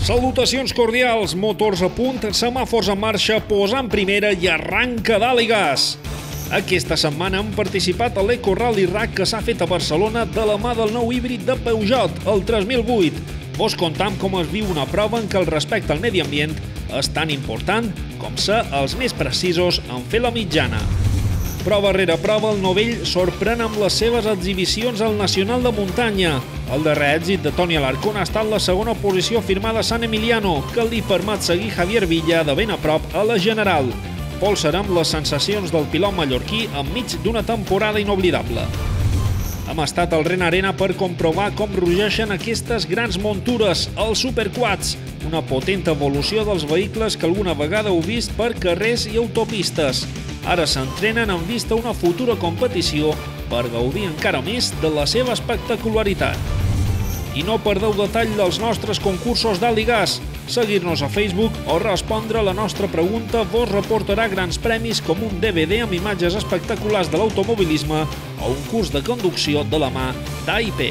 Salutacions cordials, motors a punt, semàfors en marxa, posa en primera i arranca d'Àligas. Aquesta setmana han participat a l'Eco Rally RAC que s'ha fet a Barcelona de la mà del nou híbrid de Peugeot, el 3008. Vos contam com es viu una prova en què el respecte al medi ambient és tan important com ser els més precisos en fer la mitjana. Prova rere prova, el novell sorprèn amb les seves exhibicions al Nacional de Muntanya. El darrer èxit de Toni Alarcón ha estat la segona posició firmada a San Emiliano, que li permet seguir Javier Villa de ben a prop a la General. Polsarem les sensacions del pilot mallorquí enmig d'una temporada inoblidable. Hem estat al Ren Arena per comprovar com rugeixen aquestes grans muntures, els Superquads, una potent evolució dels vehicles que alguna vegada heu vist per carrers i autopistes. Ara s'entrenen en vista una futura competició per gaudir encara més de la seva espectacularitat. I no perdeu detall dels nostres concursos d'Àligas. Seguir-nos a Facebook o respondre a la nostra pregunta vos reportarà grans premis com un DVD amb imatges espectaculars de l'automobilisme o un curs de conducció de la mà d'AIP.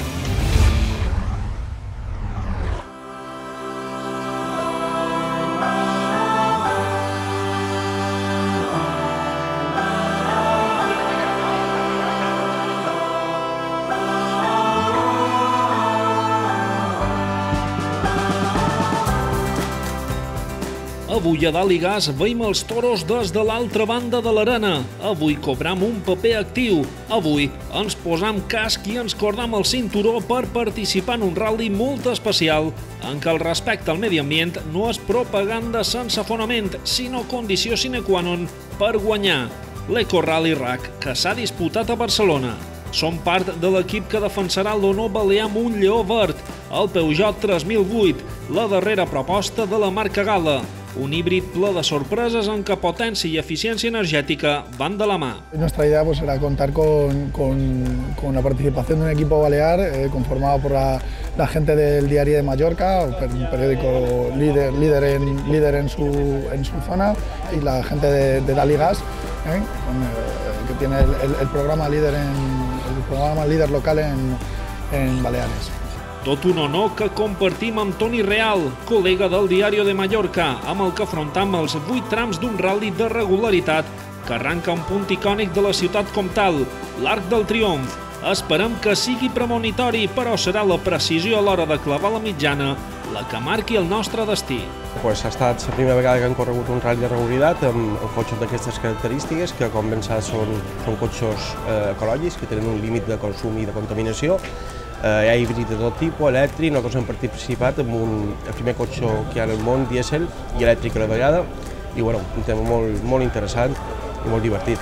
Avui a d'Àligas veiem els toros des de l'altra banda de l'arena. Avui cobram un paper actiu. Avui ens posam casc i ens cordam el cinturó per participar en un rally molt especial en què el respecte al medi ambient no és propaganda sense fonament, sinó condició sine qua non per guanyar. L'Eco Rally RAC, que s'ha disputat a Barcelona. Som part de l'equip que defensarà l'honor balear amb un lleó verd, el Peugeot 3008, la darrera proposta de la marca Gala. Un híbrid ple de sorpreses en què potència i eficiència energética van de la mà. Nuestra idea era contar con la participación de un equipo balear conformado por la gente del Diario de Mallorca, un periódico líder en su zona, y la gente de d'Àligas, que tiene el programa líder local en Baleares. Tot un honor que compartim amb Toni Real, col·lega del Diario de Mallorca, amb el que afrontam els 8 trams d'un rally de regularitat que arranca un punt icònic de la ciutat comtal, l'Arc del Triomf. Esperem que sigui premonitori, però serà la precisió a l'hora de clavar la mitjana la que marqui el nostre destí. Ha estat la primera vegada que hem corregut un rally de regularitat amb cotxes d'aquestes característiques, que com ben saps són cotxes ecològics, que tenen un límit de consum i de contaminació. Hi ha híbrid de tot tipus, elèctric. Nosaltres hem participat en el primer cotxe que hi ha en el món, dièsel i elèctric a la vegada, i un tema molt interessant i molt divertit.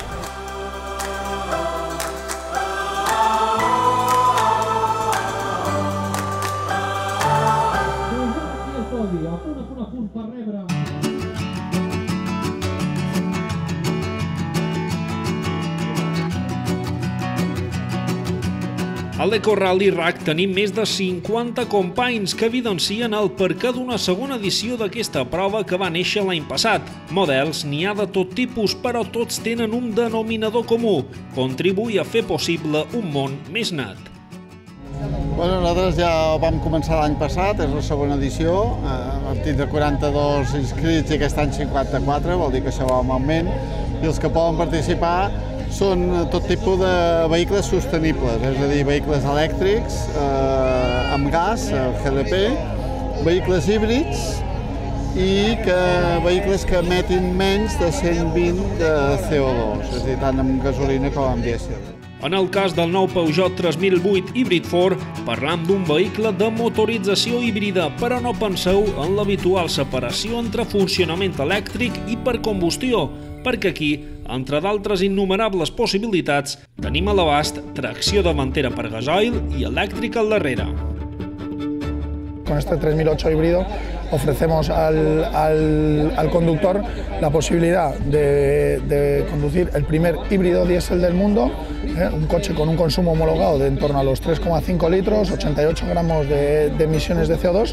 A l'Eco Rally RAC tenim més de 50 companys que evidencien el perquè d'una segona edició d'aquesta prova que va néixer l'any passat. Models n'hi ha de tot tipus, però tots tenen un denominador comú: contribuir a fer possible un món més net. Nosaltres ja vam començar l'any passat, és la segona edició. Hem tingut 42 inscrits i aquest any 54, vol dir que això va en augment. I els que poden participar són tot tipus de vehicles sostenibles, és a dir, vehicles elèctrics, amb gas, GLP, vehicles híbrids i vehicles que emetin menys de 120 de CO2, és a dir, tant amb gasolina com amb dièsel. En el cas del nou Peugeot 3008 Hybrid 4, parlam d'un vehicle de motorització híbrida, però no penseu en l'habitual separació entre funcionament elèctric i per combustió, perquè aquí, entre d'altres innumerables possibilitats, tenim a l'abast tracció davantera per gasoil i elèctrica al darrere. Con este 3008 híbrido ofrecemos al conductor la posibilidad de conducir el primer híbrido diésel del mundo, un coche con un consumo homologado de en torno a los 3,5 litros, 88 gramos de emisiones de CO2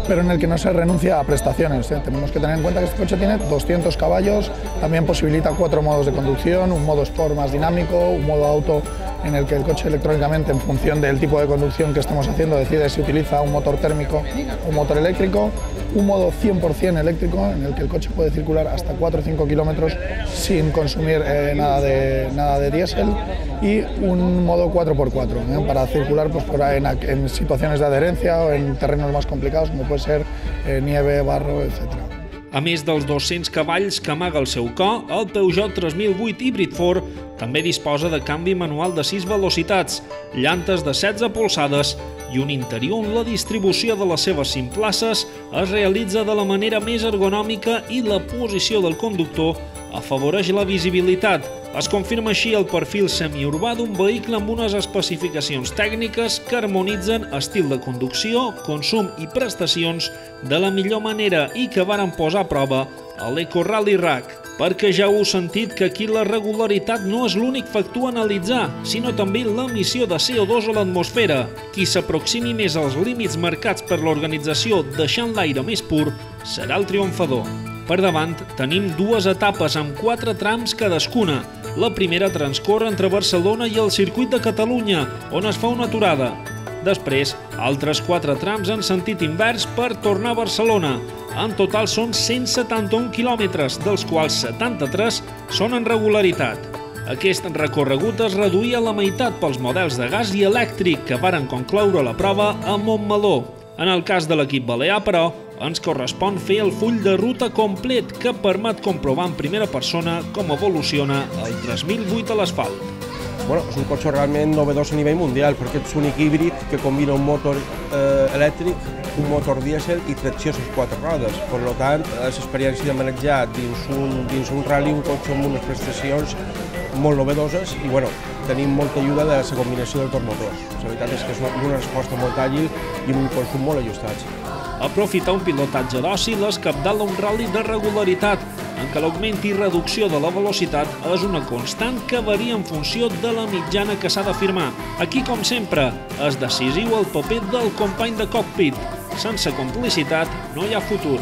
pero en el que no se renuncia a prestaciones. Tenemos que tener en cuenta que este coche tiene 200 caballos, también posibilita 4 modos de conducción, un modo Sport más dinámico, un modo Auto en el que el coche electrónicamente, en función del tipo de conducción que estemos haciendo, decide si utiliza un motor térmico o un motor eléctrico, un modo 100% eléctrico en el que el coche puede circular hasta 4 o 5 kilómetros sin consumir nada de diésel, y un modo 4x4 para circular pues, en situaciones de adherencia o en terrenos más complicados como puede ser nieve, barro, etc. A més dels 200 cavalls que amaga el seu cor, el Peugeot 3008 híbrid 4 també disposa de canvi manual de 6 velocitats, llantes de 16 polzades i un interior on la distribució de les seves 5 places es realitza de la manera més ergonòmica i la posició del conductor afavoreix la visibilitat. Es confirma així el perfil semiurbà d'un vehicle amb unes especificacions tècniques que harmonitzen estil de conducció, consum i prestacions de la millor manera i que varen posar a prova a l'Eco Rally Rack. Perquè ja heu sentit que aquí la regularitat no és l'únic factor a analitzar, sinó també l'emissió de CO2 a l'atmosfera. Qui s'aproximi més als límits marcats per l'organització deixant l'aire més pur serà el triomfador. Per davant tenim 2 etapes amb 4 trams cadascuna. La primera transcorre entre Barcelona i el Circuit de Catalunya, on es fa una aturada. Després, altres 4 trams en sentit invers per tornar a Barcelona. En total són 171 quilòmetres, dels quals 73 són en regularitat. Aquest recorregut es reduïa a la meitat pels models de gas i elèctric que varen concloure la prova a Montmeló. En el cas de l'equip balear, però, ens correspon fer el full de ruta complet que permet comprovar en primera persona com evoluciona el 3008 a l'asfalt. És un cotxe realment novedós a nivell mundial, perquè és l'únic híbrid que combina un motor elèctric, un motor dièsel i tracció a les 4 rodes. Per tant, és l'experiència de manejar dins un rally un cotxe amb unes prestacions molt novedoses i tenim molta ajuda de la combinació dels dos motors. La veritat és que és una resposta molt àgil i amb un consum molt ajustats. Aprofitar un pilotatge dòcil és cabdal a un rally de regularitat, en què l'augment i reducció de la velocitat és una constant que varia en funció de la mitjana que s'ha de firmar. Aquí, com sempre, és decisiu el paper del company de cockpit. Sense complicitat no hi ha futur.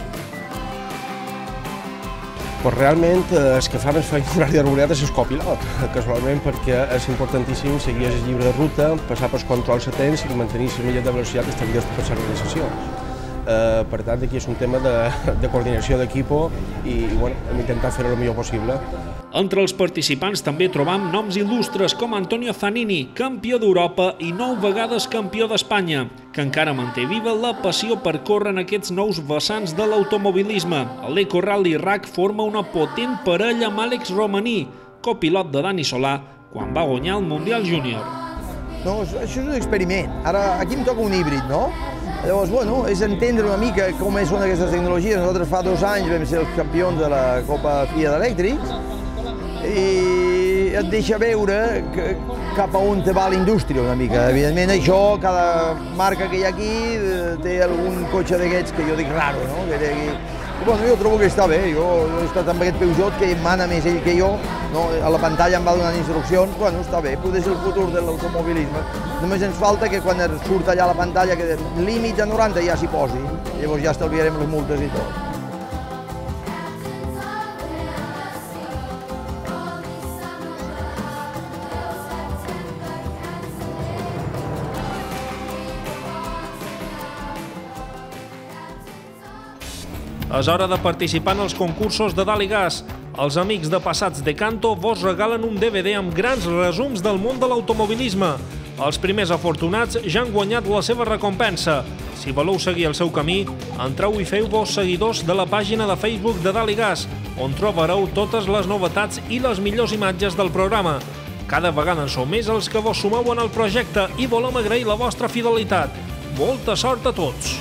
Realment, el que fa més feina en l'àrea de regularitat és el copilot, casualment perquè és importantíssim seguir el llibre de ruta, passar pels controls atents i mantenir les milles de velocitat establides per l'organització. Per tant, aquí és un tema de coordinació d'equip i intentar fer-ho el millor possible. Entre els participants també trobam noms il·lustres com Antonio Zanini, campió d'Europa i 9 vegades campió d'Espanya, que encara manté viva la passió per córrer en aquests nous vessants de l'automobilisme. L'Eco Rally Rack forma una potent parella amb Àlex Romaní, copilot de Dani Solà, quan va guanyar el Mundial Júnior. No, això és un experiment. Ara, aquí em toca un híbrid, no? Llavors, és entendre una mica com són aquestes tecnologies. Nosaltres fa 2 anys vam ser els campions de la Copa FIA d'Elèctrics i et deixa veure cap a on te va la indústria una mica. Evidentment, això, cada marca que hi ha aquí té algun cotxe d'aquests que jo dic raro, no? Jo trobo que està bé, jo he estat amb aquest Peugeot que mana més ell que jo, a la pantalla em va donant instruccions, està bé, potser és el futur de l'automobilisme. Només ens falta que quan surt allà a la pantalla que límit a 90 ja s'hi posi, llavors ja estalviarem les multes i tot. És hora de participar en els concursos de Dalt i Gas. Els amics de Passats de Canto vos regalen un DVD amb grans resums del món de l'automobilisme. Els primers afortunats ja han guanyat la seva recompensa. Si voleu seguir el seu camí, entreu i feu-vos seguidors de la pàgina de Facebook de Dalt i Gas, on trobareu totes les novetats i les millors imatges del programa. Cada vegada en sou més els que vos sumeu en el projecte i volem agrair la vostra fidelitat. Molta sort a tots!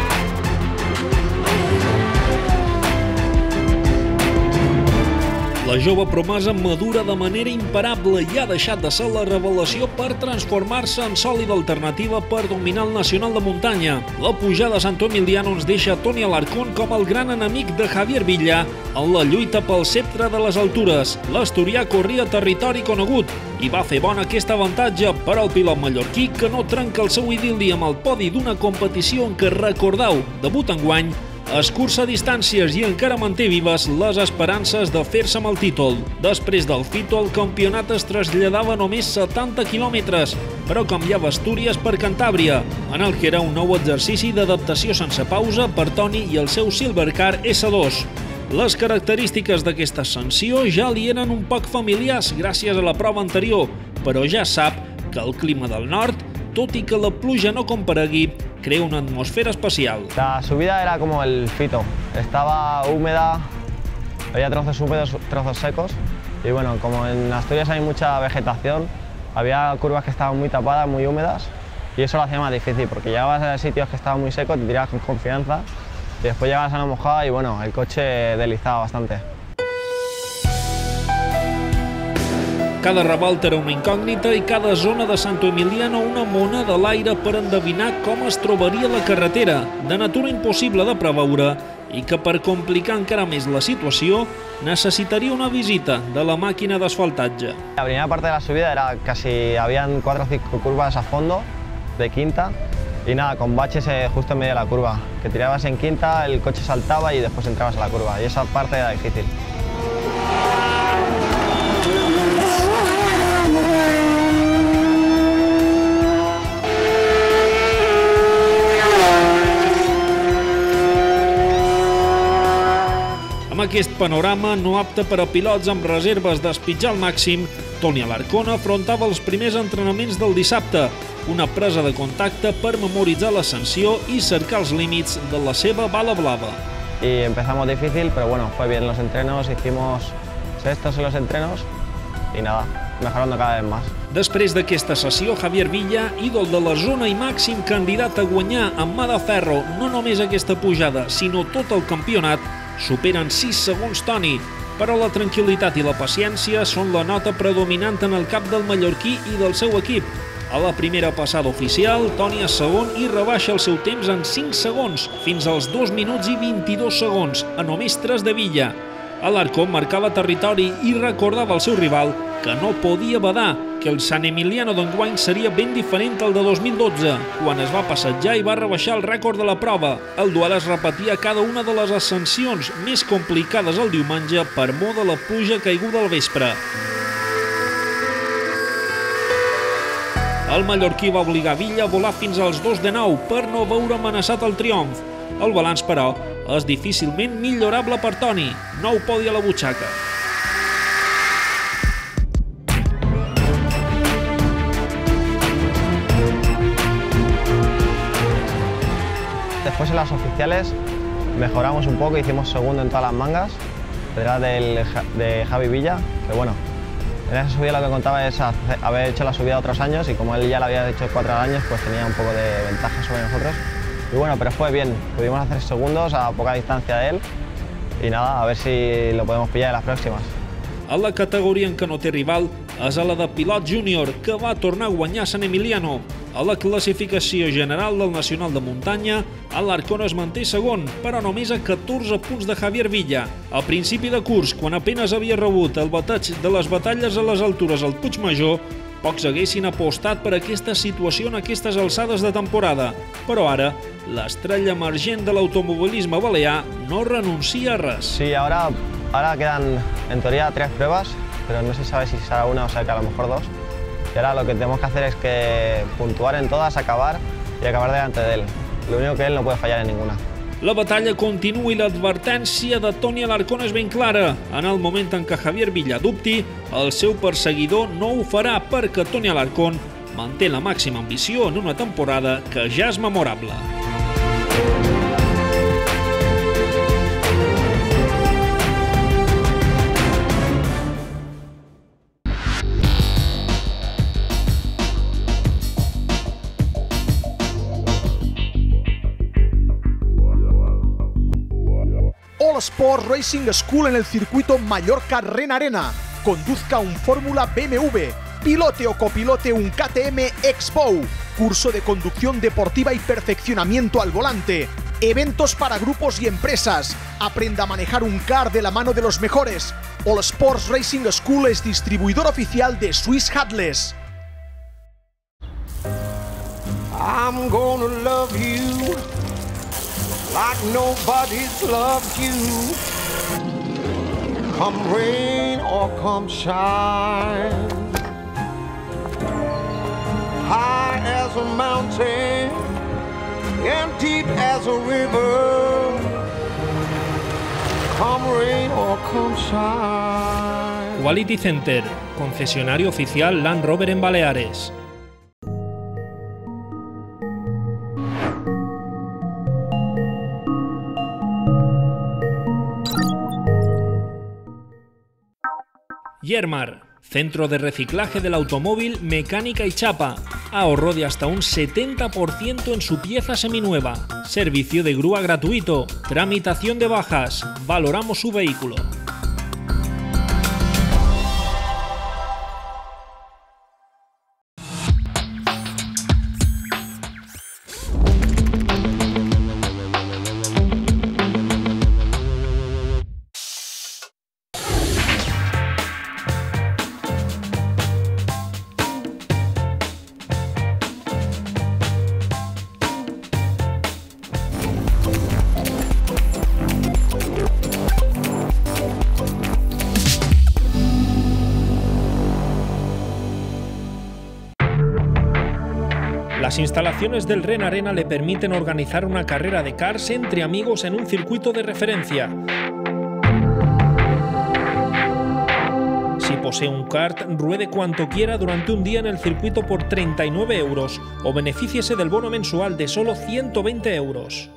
La jove promesa madura de manera imparable i ha deixat de ser la revelació per transformar-se en sòlida alternativa per dominar el nacional de muntanya. La pujada a Santo Emiliano ens deixa Toni Alarcón com el gran enemic de Javier Villa en la lluita pel ceptre de les altures. L'asturià corria territori conegut i va fer bon aquest avantatge per al pilot mallorquí, que no trenca el seu idil·li amb el podi d'una competició en què, recordeu, debut enguany, escurça distàncies i encara manté vives les esperances de fer-se amb el títol. Després del Fito, el campionat es traslladava només 70 quilòmetres, però canviava Astúries per Cantàbria, en el que era un nou exercici d'adaptació sense pausa per Toni i el seu Silvercar S2. Les característiques d'aquesta ascensió ja li eren un poc familiars gràcies a la prova anterior, però ja sap que el clima del nord, tot i que la pluja no comparegui, crea una atmósfera especial. La subida era como el Fito, estaba húmeda, había trozos húmedos, trozos secos, y bueno, como en Asturias hay mucha vegetación, había curvas que estaban muy tapadas, muy húmedas, y eso lo hacía más difícil, porque llegabas a sitios que estaban muy secos, te tirabas con confianza, y después llegabas a la mojada y bueno, el coche deslizaba bastante. Cada revolta era una incògnita i cada zona de Santo Emiliano una mona de l'aire per endevinar com es trobaria la carretera, de natura impossible de preveure i que, per complicar encara més la situació, necessitaria una visita de la màquina d'asfaltatge. La primera parte de la subida era casi, habían 4 o 5 curvas a fondo, de quinta, y nada, con baches justo en medio de la curva, que tirabas en quinta, el coche saltaba y después entrabas a la curva, y esa parte era difícil. Amb aquest panorama no apte per a pilots amb reserves d'espitjar al màxim, Toni Alarcón afrontava els primers entrenaments del dissabte, una presa de contacte per memoritzar l'ascensió i cercar els límits de la seva bala blava. Y empezamos difícil, pero bueno, fue bien los entrenos, hicimos sextos en los entrenos y nada, mejorando cada vez más. Després d'aquesta sessió, Javier Villa, ídol de la zona i màxim candidat a guanyar amb mà de ferro no només aquesta pujada, sinó tot el campionat, superen 6 segons Toni, però la tranquil·litat i la paciència són la nota predominant en el cap del mallorquí i del seu equip. A la primera passada oficial, Toni és segon i rebaixa el seu temps en 5 segons, fins als 2 minuts i 22 segons, a només 3 de Villa. Alarcón marcava territori i recordava al seu rival que no podia badar, que el San Emiliano d'enguany seria ben diferent al de 2012, quan es va passejar i va rebaixar el rècord de la prova. El duel es repetia a cada una de les ascensions més complicades el diumenge per mor de la pluja caiguda al vespre. El mallorquí va obligar Villa a volar fins als 2 de 9 per no veure amenaçat el triomf. El balanç, però, és difícilment millorable per Toni. Nou podi a la butxaca. Después en las oficiales mejoramos un poco, hicimos segundo en todas las mangas, detrás de Javi Villa, que bueno, en esa subida lo que contaba es haber hecho la subida otros años y como él ya la había hecho 4 años, pues tenía un poco de ventaja sobre nosotros. Y bueno, pero fue bien, pudimos hacer segundos a poca distancia de él y nada, a ver si lo podemos pillar en las próximas. A la categoria en què no té rival és a la de pilot júnior, que va tornar a guanyar San Emiliano. A la classificació general del Nacional de Muntanya, Alarcón es manté segon, però només a 14 punts de Javier Villa. A principi de curs, quan apenas havia rebut el bateig de les batalles a les altures al Puigmajor, pocs haguessin apostat per aquesta situació en aquestes alçades de temporada. Però ara, l'estrella emergent de l'automobilisme balear no renuncia a res. Sí, ahora quedan en teoría 3 pruebas, pero no se sabe si será una o será a lo mejor 2. Y ahora lo que tenemos que hacer es que puntuar en todas, acabar y acabar delante de él. Lo único que él no puede fallar en ninguna. La batalla continua i l'advertència de Toni Alarcón és ben clara. En el moment en què Javier Villa dubti, el seu perseguidor no ho farà perquè Toni Alarcón manté la màxima ambició en una temporada que ja és memorable. All Sports Racing School en el circuito Mallorca Ren Arena. Conduzca un Fórmula BMW. Pilote o copilote un KTM Expo. Curso de conducción deportiva y perfeccionamiento al volante. Eventos para grupos y empresas. Aprenda a manejar un kart de la mano de los mejores. All Sports Racing School es distribuidor oficial de Swiss Headless. I'm gonna love you like nobody's loved you. Come rain or come shine. High as a mountain and deep as a river. Come rain or come shine. Quality Center, concesionario oficial Land Rover en Baleares. Yermar, centro de reciclaje del automóvil, mecánica y chapa. Ahorro de hasta un 70% en su pieza seminueva. Servicio de grúa gratuito. Tramitación de bajas. Valoramos su vehículo. Las instalaciones del Ren Arena le permiten organizar una carrera de karts entre amigos en un circuito de referencia. Si posee un kart, ruede cuanto quiera durante un día en el circuito por 39 euros o benefíciese del bono mensual de solo 120 euros.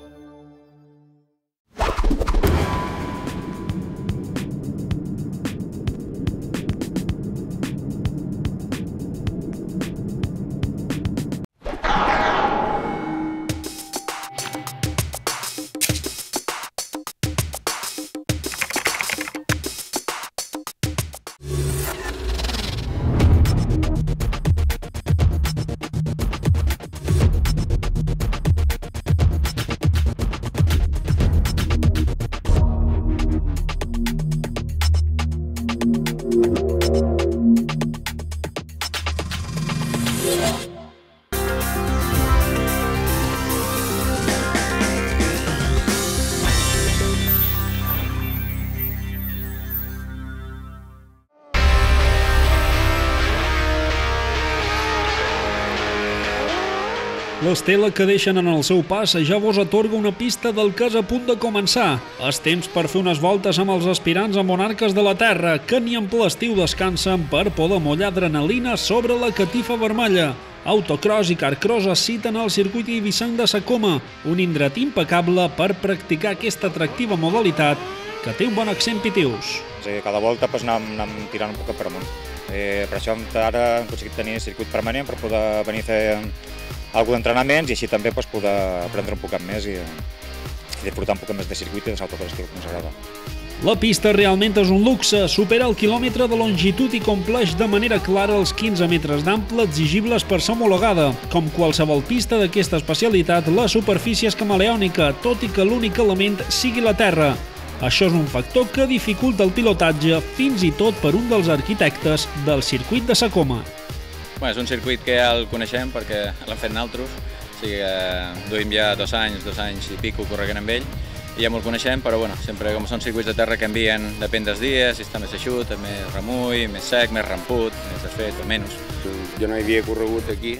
L'estela que deixen en el seu pas ja vos atorga una pista del que és a punt de començar. És temps per fer unes voltes amb els aspirants a monarques de la terra, que ni en ple estiu descansen per poder mollar adrenalina sobre la catifa vermella. Autocross i carcross es citen al circuit eivissenc de Sa Coma, un indret impecable per practicar aquesta atractiva modalitat que té un bon accent pitius. Cada volta anem tirant un poc per amunt. Per això ara hem aconseguit tenir circuit permanent per poder venir a fer alguns entrenaments i així també poder aprendre un poc més i disfrutar un poc més de circuit i dels autocross que ens agrada. La pista realment és un luxe, supera el quilòmetre de longitud i compleix de manera clara els 15 metres d'ample exigibles per ser homologada. Com qualsevol pista d'aquesta especialitat, la superfície és camaleònica, tot i que l'únic element sigui la terra. Això és un factor que dificulta el pilotatge fins i tot per un dels arquitectes del circuit de Sa Coma. És un circuit que ja el coneixem perquè l'hem fet nosaltres, o sigui que duim ja 2 anys i pico corregant amb ell i ja me'l coneixem, però sempre com són circuits de terra canvien, depèn dels dies, si està més eixut, més remull, més sec, més ramput, més desfet o menys. Jo no hi havia corregut aquí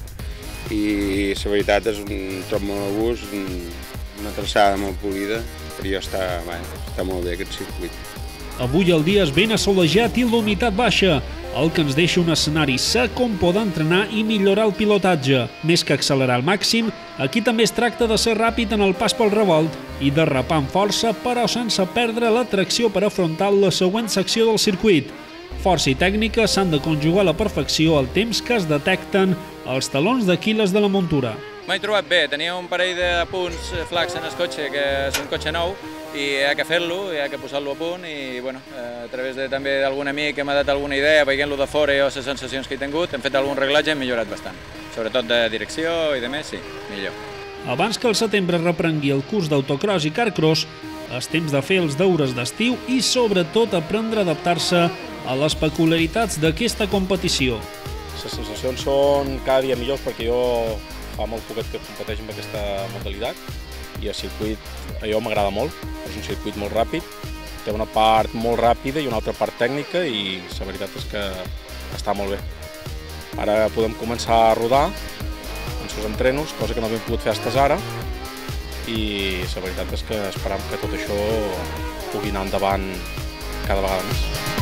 i la veritat és un trob molt a gust, una traçada molt polida, per jo està molt bé aquest circuit. Avui el dia és ben assolejat i la humitat baixa, el que ens deixa un escenari sec on poder entrenar i millorar el pilotatge. Més que accelerar al màxim, aquí també es tracta de ser ràpid en el pas pel revolt i derrapar amb força, però sense perdre la tracció per afrontar la següent secció del circuit. Força i tècnica s'han de conjugar a la perfecció al temps que es detecten els talons d'Aquil·les de la muntura. M'he trobat bé, tenia un parell de punts flacs en el cotxe, que és un cotxe nou, hi ha que fer-lo, hi ha que posar-lo a punt i bueno, a través també d'algun amic que m'ha dat alguna idea, veient-lo de fora i les sensacions que he tingut, hem fet algun reglatge i hem millorat bastant. Sobretot de direcció i de més, sí, millor. Abans que el setembre reprengui el curs d'autocross i carcross, és temps de fer els deures d'estiu i sobretot aprendre a adaptar-se a les peculiaritats d'aquesta competició. Les sensacions són cada dia millors perquè jo fa molt poquet que competeix amb aquesta modalitat i el circuit a jo m'agrada molt, és un circuit molt ràpid, té una part molt ràpida i una altra part tècnica i la veritat és que està molt bé. Ara podem començar a rodar en els entrenos, cosa que no havíem pogut fer fins ara i la veritat és que esperam que tot això pugui anar endavant cada vegada més.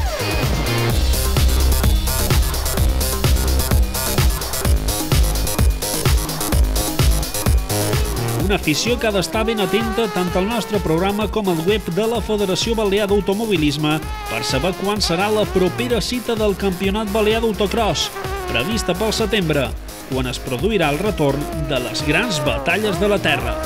Una afició que ha d'estar ben atenta tant al nostre programa com al web de la Federació Balear d'Automobilisme per saber quan serà la propera cita del Campionat Balear d'Autocross, prevista pel setembre, quan es produirà el retorn de les grans batalles de la terra.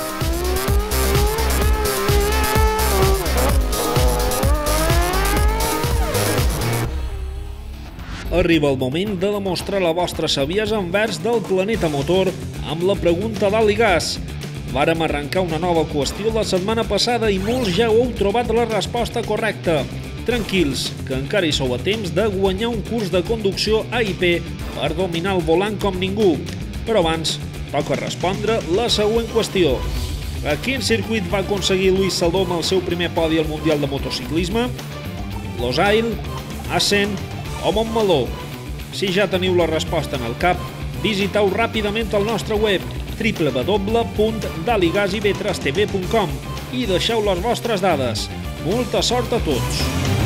Arriba el moment de demostrar la vostra saviesa envers del planeta motor amb la pregunta d'alt i gas. Vàrem arrencar una nova qüestió la setmana passada i molts ja heu trobat la resposta correcta. Tranquils, que encara hi sou a temps de guanyar un curs de conducció AIP per dominar el volant com ningú. Però abans, toca respondre la següent qüestió. A quin circuit va aconseguir Luis Salom el seu primer podi al Mundial de Motociclisme? Losail, Assen o Montmeló? Si ja teniu la resposta en el cap, visiteu ràpidament el nostre web www.daligasib3tv.com i deixeu les vostres dades. Molta sort a tots!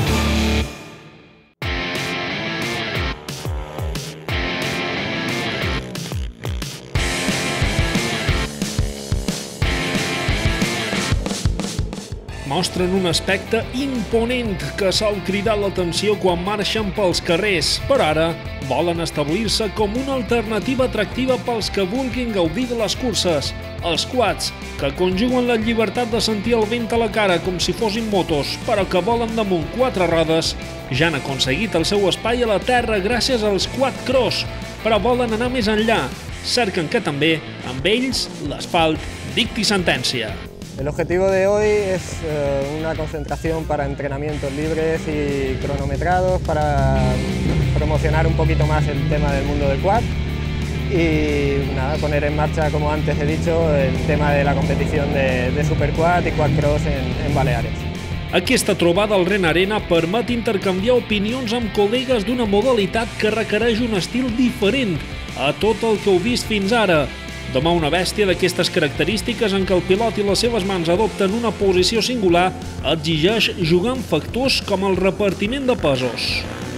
Mostren un aspecte imponent que sol cridar l'atenció quan marxen pels carrers, però ara volen establir-se com una alternativa atractiva pels que vulguin gaudir de les curses. Els quads, que conjuguen la llibertat de sentir el vent a la cara com si fossin motos, però que volen damunt 4 rodes, ja han aconseguit el seu espai a la terra gràcies als quad cross, però volen anar més enllà. Cerquen que també, amb ells, l'asfalt dicti sentència. El objetivo de hoy es una concentración para entrenamientos libres y cronometrados para promocionar un poquito más el tema del mundo del quad y nada, poner en marcha, como antes he dicho, el tema de la competición de Superquad y Quadcross en Baleares. Aquesta trobada al Ren Arena permet intercanviar opinions amb col·legues d'una modalitat que requereix un estil diferent a tot el que heu vist fins ara. Demà una bèstia d'aquestes característiques en què el pilot i les seves mans adopten una posició singular exigeix jugar amb factors com el repartiment de pesos.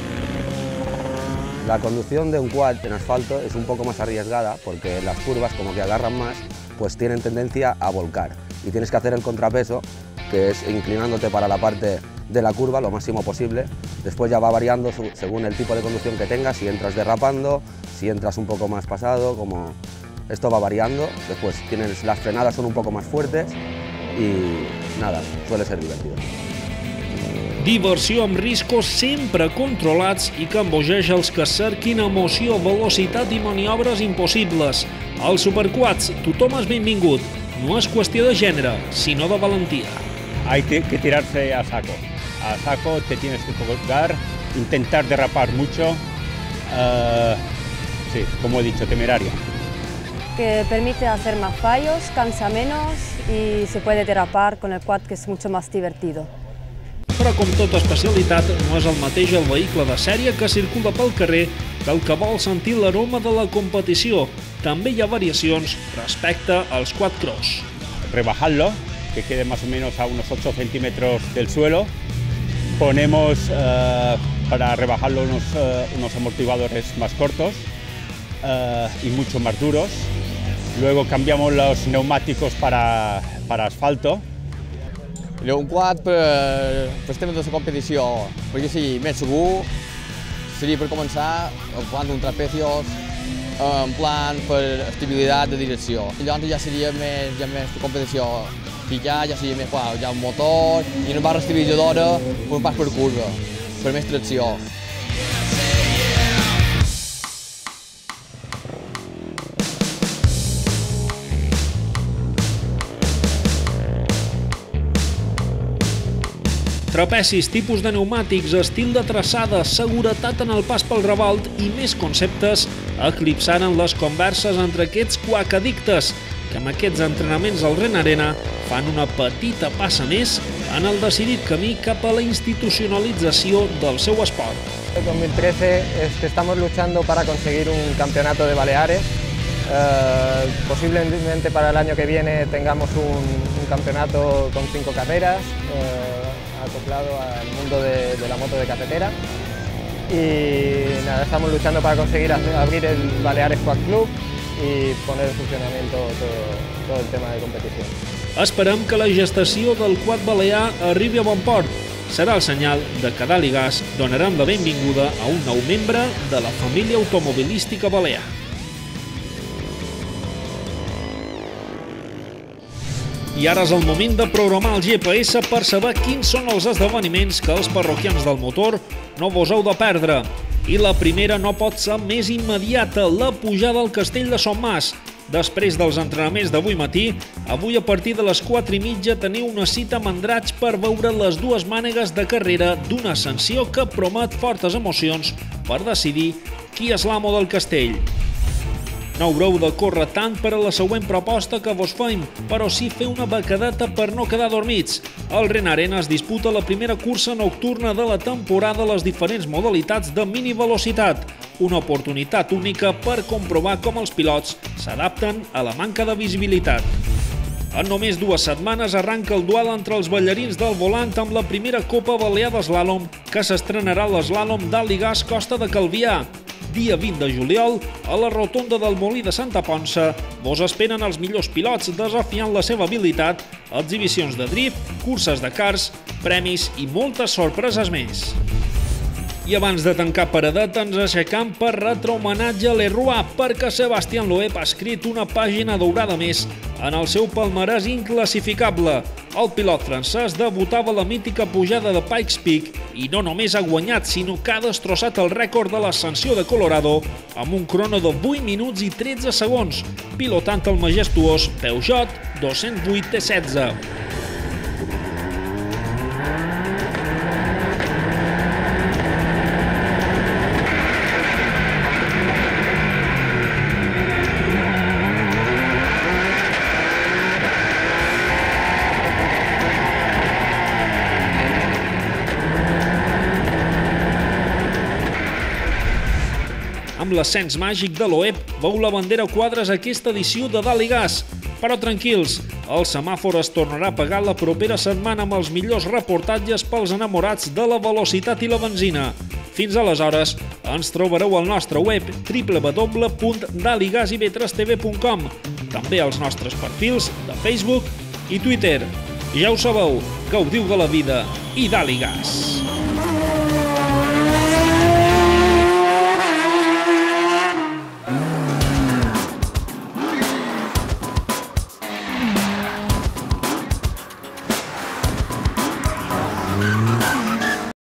La conducción de un quad en asfalto es un poco más arriesgada porque las curvas, como que agarran más, pues tienen tendencia a volcar y tienes que hacer el contrapeso, que es inclinándote para la parte de la curva lo máximo posible. Después ya va variando según el tipo de conducción que tengas, si entras derrapando, si entras un poco más pasado, como... Esto va variando, después las frenadas son un poco más fuertes y nada, suele ser divertido. Diversió amb riscos sempre controlats i que embogeix els que cerquin emoció, velocitat i maniobres impossibles. Als Superquads tothom és benvingut, no és qüestió de gènere, sinó de valentia. Hay que tirarse a saco te tienes que colgar, intentar derrapar mucho, sí, como he dicho, temeraria. Que permite hacer más fallos, cansa menos y se puede derrapar con el quad, que es mucho más divertido. Però com tota especialitat, no és el mateix el vehicle de sèrie que circula pel carrer que el que vol sentir l'aroma de la competició. També hi ha variacions respecte als quad cross. Rebajarlo, que quede más o menos a unos 8 centímetros del suelo. Ponemos para rebajarlo unos amortiguadores más cortos y mucho más duros. Luego cambiamos los neumáticos para asfalto. Un quad per tema de la competició, perquè sigui més segur, seria per començar en plan d'un trapecios, en plan per estabilitat de direcció. I llavors ja seria més de competició ficar, ja sigui més clar, ja un motor i una barra estabilitzadora per un pas per curva, per més tracció. Trapecis, tipus de pneumàtics, estil de traçada, seguretat en el pas pel revolt i més conceptes eclipsaren les converses entre aquests quack-addictes que amb aquests entrenaments al Ren Arena fan una petita passa més en el decidit camí cap a la institucionalització del seu esport. En 2013 estamos luchando para conseguir un campeonato de Baleares. Posiblemente para el año que viene tengamos un campeonato con 5 carreras, acoplado al mundo de la moto de carretera. Y nada, estamos luchando para conseguir abrir el Baleares Quad Club y poner en funcionamiento todo el tema de competición. Esperem que la gestació del quad balear arribi a bon port. Serà el senyal de que Daligas donarem la benvinguda a un nou membre de la família automobilística balear. I ara és el moment de programar el GPS per saber quins són els esdeveniments que els parroquians del motor no vos heu de perdre. I la primera no pot ser més immediata, la pujada al castell de Son Mas. Després dels entrenaments d'avui matí, avui a partir de les 4:30 teniu una cita amb Andratx per veure les dues mànegues de carrera d'una ascensió que promet fortes emocions per decidir qui és l'amo del castell. No haureu de córrer tant per a la següent proposta que vos feim, però sí fer una becadeta per no quedar dormits. El Ren Arena es disputa la primera cursa nocturna de la temporada a les diferents modalitats de mini velocitat, una oportunitat única per comprovar com els pilots s'adapten a la manca de visibilitat. En només 2 setmanes arranca el duel entre els ballarins del volant amb la primera Copa Balear d'Eslàlom, que s'estrenarà l'Eslàlom Daligas Costa de Calvià. Dia 20 de juliol, a la rotonda del Molí de Santa Ponça, vos esperen els millors pilots desafiant la seva habilitat, exhibicions de drift, curses de karts, premis i moltes sorpreses més. I abans de tancar paradeta ens aixecam per retre homenatge a l'Errua perquè Sebastián Loeb ha escrit una pàgina daurada més en el seu palmarès inclassificable. El pilot francès debutava a la mítica pujada de Pikes Peak i no només ha guanyat, sinó que ha destrossat el rècord de l'ascensió de Colorado amb un crono de 8 minuts i 13 segons, pilotant el majestuós Peugeot 208 T16. Amb l'ascens màgic de l'Oeb, veu la bandera a quadres aquesta edició de Daligas. Però tranquils, el semàfor es tornarà a apagar la propera setmana amb els millors reportatges pels enamorats de la velocitat i la benzina. Fins aleshores, ens trobareu al nostre web www.daligasib3tv.com, també als nostres perfils de Facebook i Twitter. Ja ho sabeu, gaudiu de la vida i Daligas!